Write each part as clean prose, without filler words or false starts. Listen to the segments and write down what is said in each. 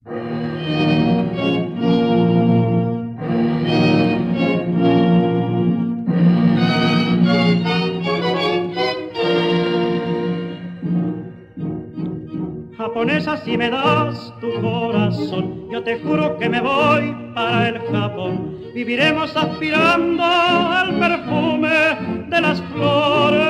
Japonesa, si me das tu corazón, yo te juro que me voy para el Japón. Viviremos aspirando al perfume de las flores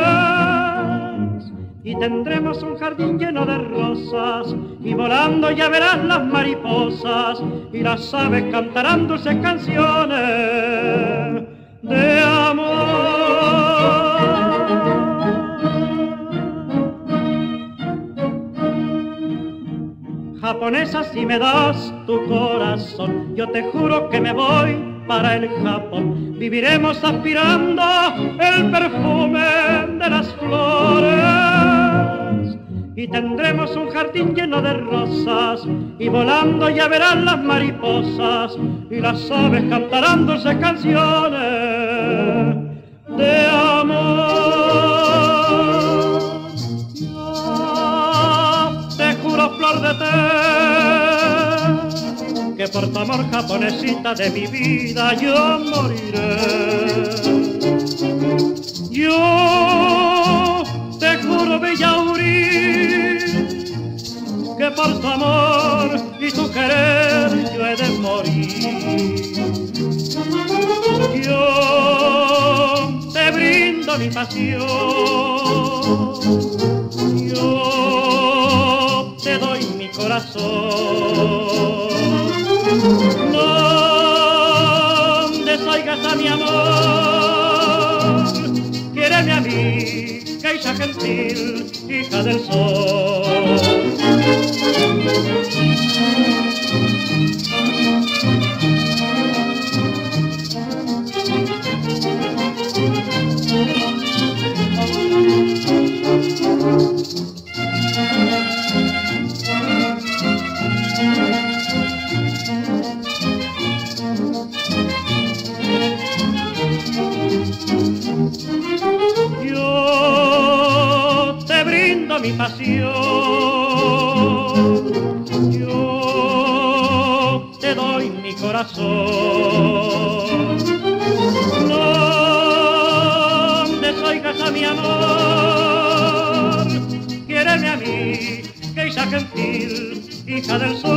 y tendremos un jardín lleno de rosas y volando ya verás las mariposas y las aves cantarán dulces canciones de amor. Japonesa, si me das tu corazón, yo te juro que me voy para el Japón. Viviremos aspirando el perfume de las flores y tendremos un jardín lleno de rosas y volando ya verán las mariposas y las aves cantarán dulces canciones de amor. Flor de té, que por tu amor, japonesita de mi vida, yo moriré. Yo te juro, bella Uri, que por tu amor y tu querer yo he de morir. Yo te brindo mi pasión, yo te doy mi corazón. Donde salgas a mi amor, quiéreme a mí, geisha gentil, hija del sol. Mi pasión, yo te doy mi corazón. Donde salgas a mi amor, quiéreme a mí, geisha gentil, hija del sol.